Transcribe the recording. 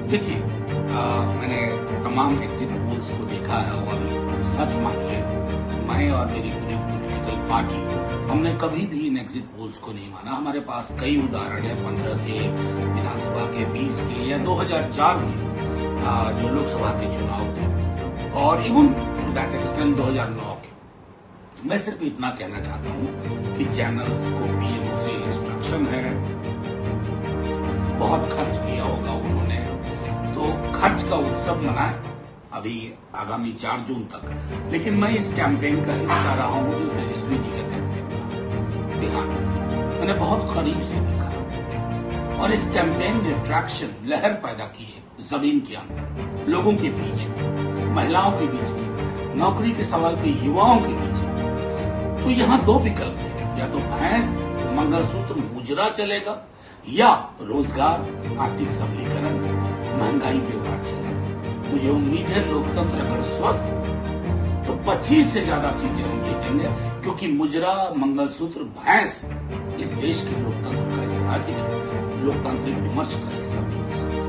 देखिए, मैंने तमाम एग्जिट पोल्स को देखा है और सच मानिए मैं और मेरी पूरी पॉलिटिकल पार्टी हमने कभी भी इन एग्जिट पोल्स को नहीं माना। हमारे पास कई उदाहरण है, 15 के विधानसभा के, 20 के या 2004 के जो लोकसभा के चुनाव थे और इवन टू दैट एक्सटेंड 2009 के। मैं सिर्फ इतना कहना चाहता हूं कि चैनल्स को पीएमओ से इंस्ट्रक्शन है, बहुत खर्च किया होगा उन्होंने, तो खर्च का उत्सव मनाए अभी आगामी 4 जून तक। लेकिन मैं इस कैंपेन का हिस्सा रहा हूं जो तेजस्वी जी का कैंपेन था बिहार में, मैंने बहुत करीब से देखा और इस कैंपेन ने ट्रैक्शन, लहर पैदा की है जमीन के अंदर, लोगों के बीच, महिलाओं के बीच में, नौकरी के सवाल पे युवाओं के बीच में। तो यहाँ 2 विकल्प है, या तो भैंस, मंगलसूत्र, मुजरा चलेगा या रोजगार, आर्थिक सबलीकरण, महंगाई पे वार चलेगा। मुझे उम्मीद है लोकतंत्र अगर स्वस्थ तो 25 से ज्यादा सीटें हम जीतेंगे, क्योंकि मुजरा, मंगलसूत्र, भैंस इस देश के लोकतंत्र का, इस राज्य के लोकतांत्रिक विमर्श का हिस्सा नहीं हो सकता।